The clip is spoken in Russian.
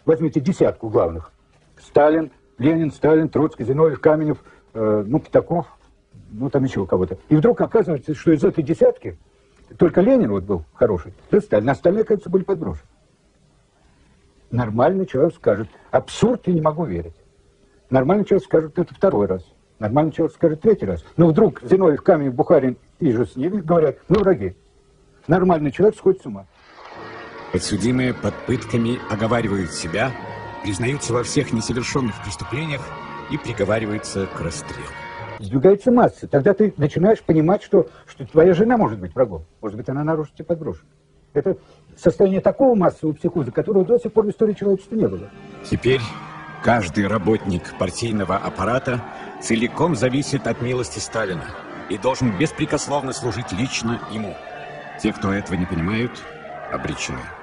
возьмите десятку главных. Сталин, Ленин, Сталин, Троцкий, Зиновьев, Каменев, Пятаков, там еще кого-то. И вдруг оказывается, что из этой десятки только Ленин вот был хороший, да Сталин, остальные, кажется, были подброшены. Нормальный человек скажет, абсурд, я не могу верить. Нормальный человек скажет, это второй раз. Нормальный человек скажет третий раз. Но вдруг Зиновьев, Каменев, Бухарин и же с ними говорят, мы враги. Нормальный человек сходит с ума. Подсудимые под пытками оговаривают себя, признаются во всех несовершенных преступлениях и приговариваются к расстрелу. Сдвигается масса. Тогда ты начинаешь понимать, что твоя жена может быть врагом. Может быть, она нарушит тебе подброшена. Это состояние такого массового психоза, которого до сих пор в истории человечества не было. Теперь каждый работник партийного аппарата целиком зависит от милости Сталина и должен беспрекословно служить лично ему. Те, кто этого не понимают, обречены.